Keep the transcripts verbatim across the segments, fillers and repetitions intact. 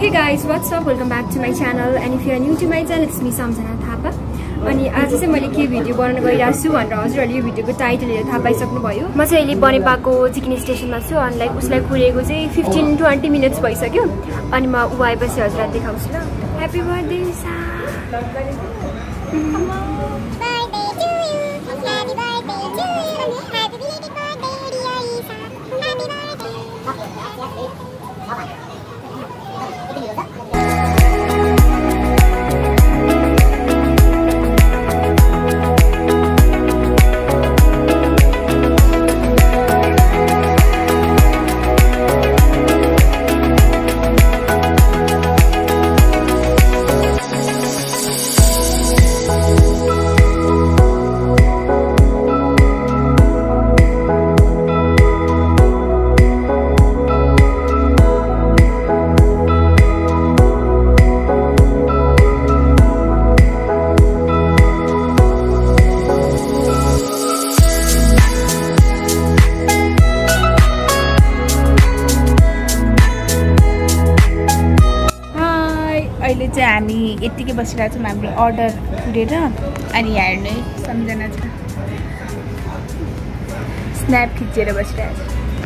Hey guys, what's up? Welcome back to my channel, and if you are new to my channel, it's me Samjhana Thapa. अनि आज चाहिँ मैले के video बनाउन गइरहेको छु भनेर हजुरहरूले यो भिडियोको टाइटल हेरेर थाहा पाइसक्नुभयो। म चाहिँ अहिले बनेपाको चिकन स्टेसनमा छु अनि लाइक उसलाई कुरेको चाहिँ फिफ्टीन ट्वेन्टी मिनट्स भइसक्यो अनि म उ आएपछि हजुरलाई देखाउँछु ल। Happy birthday Isha. अहिले चाहिँ हामी यतिकै बसिरहेको छौँ हाम्रो अर्डर पुरेर अनि हेर्नु है सम्झना छ स्न्याप खिचेर बसिरहेको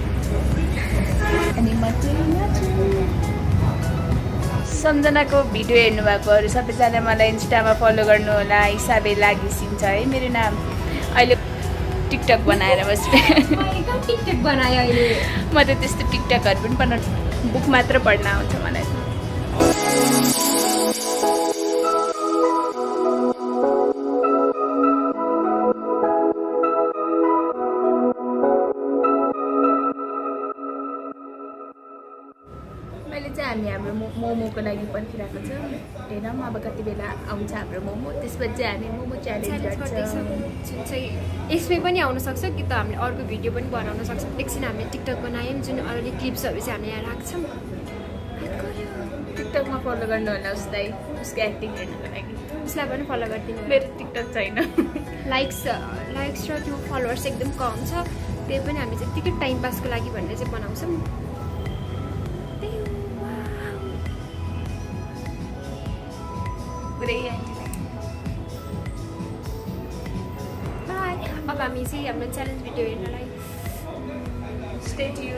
छ अनि म चाहिँ सम्झनाको भिडियो हेर्नुभएकोहरू सबैजना मलाई इन्स्टामा फलो गर्नु होला। हिसाबे लागि सिन्छ है मेरो नाम। अहिले टिकटक बनाएर बसिरहेको टिकटक बनायो अहिले। म त त्यस्तो टिकटकहरू पनि बनाउनु बुक मात्र पढ्न आउँछ मलाई। मैले चाहिँ हामी हाम्रो मोमोको लागि पर्खिरहेको छ। हेरौँ अब कति बेला आउँछ हाम्रो मोमो। त्यसपछि हामी मोमो च्यालेन्ज गर्छौँ। यसमै पनि आउन सक्छ कि त हामीले अर्को भिडियो पनि बनाउन सक्छौँ। एकछिन हामीले टिकटक बनायौँ जुन अलिअलि क्लिप्सहरू चाहिँ हामीले यहाँ राख्छौँ। टिकटकमा फलो गर्नु होला उसलाई, उसको एक्टिङ हेर्नुको लागि। उसलाई पनि फलो गरिदिनु। मेरो टिकटक छैन। लाइक्स लाइक्स र त्यो फलोवर्स एकदम कम छ। त्यही पनि हामी चाहिँ यत्तिकै टाइम पासको लागि भनेर चाहिँ बनाउँछौँ। अब हामी चाहिँ हाम्रो च्यालेन्ज भिडियो हेर्नलाई स्टे ट्युन।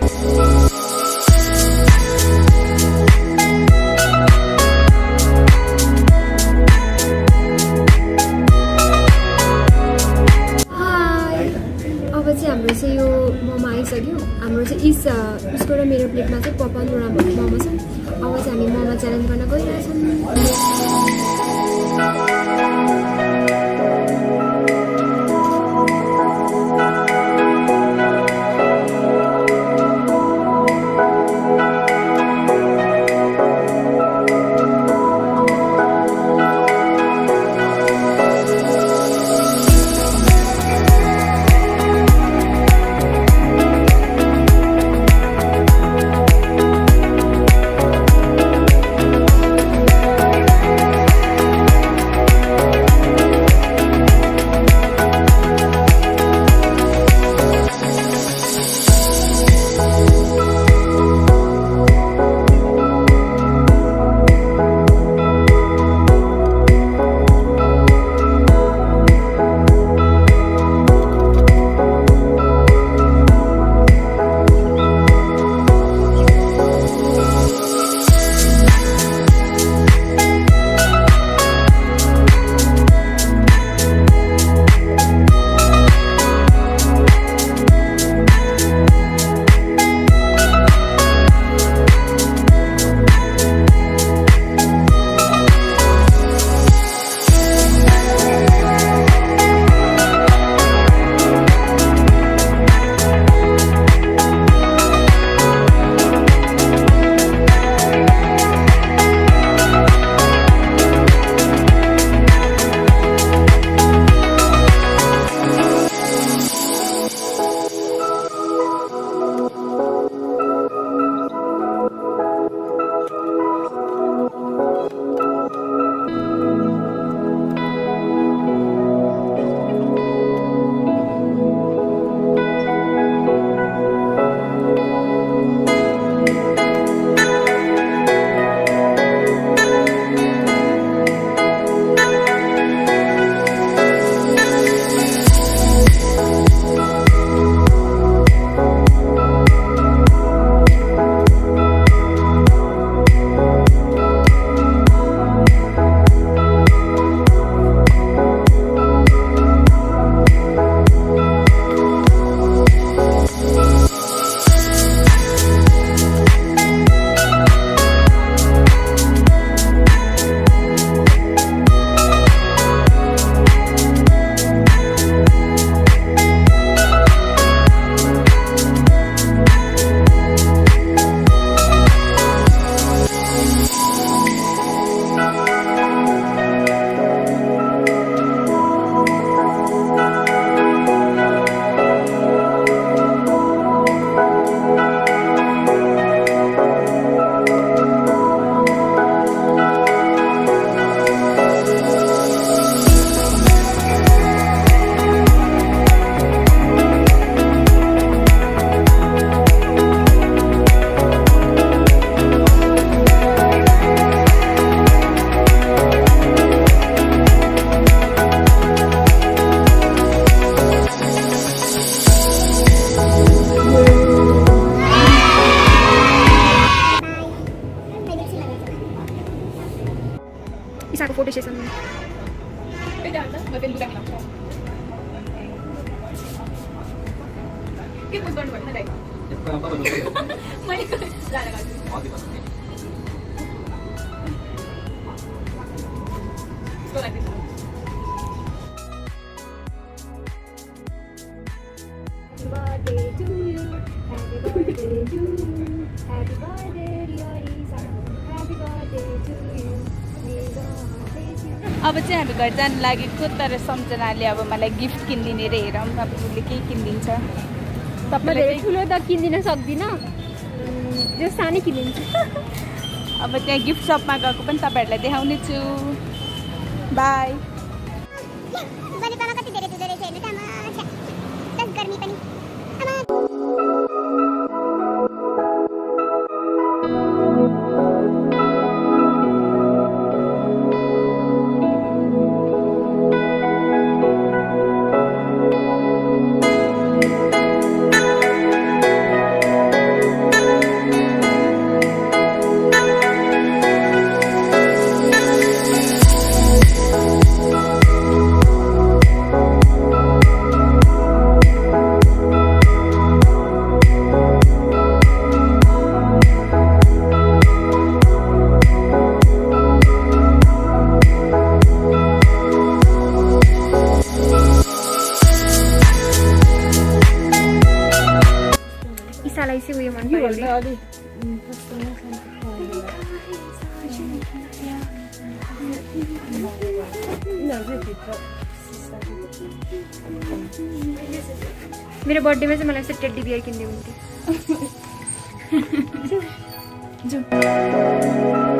अब चाहिँ हाम्रो चाहिँ यो मोमो आइसक्यो। हाम्रो चाहिँ इस उसको र मेरो प्लेटमा चाहिँ पपाउनुवटा मोमो छ। अब चाहिँ हामी मोमो च्यालेन्ज गर्न गइरहेछौँ। इसाको फोटो सेसन अब चाहिँ हामी घर जानु लागेको तर सम्झनाले अब मलाई गिफ्ट किनिदिने रे हेरौँ अब उसले के किनिदिन्छ तपाईँले ठुलो त किनिदिन सक्दिनँ जो सानै किनिदिन्छु अब त्यहाँ गिफ्ट सपमा गएको पनि तपाईँहरूलाई देखाउने छु बाई इसालाई चाहिँ उयो मन पर्यो अरे मेरो बर्थडेमा चाहिँ मलाई चाहिँ टेडी बियर किन्दै हुन्थ्यो